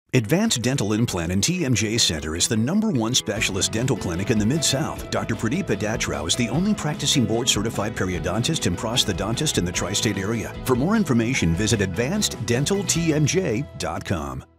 Advanced Dental Implant and TMJ Center is the #1 specialist dental clinic in the Mid-South. Dr. Pradeep Adatrow is the only practicing board-certified periodontist and prosthodontist in the tri-state area. For more information, visit advanceddentaltmj.com.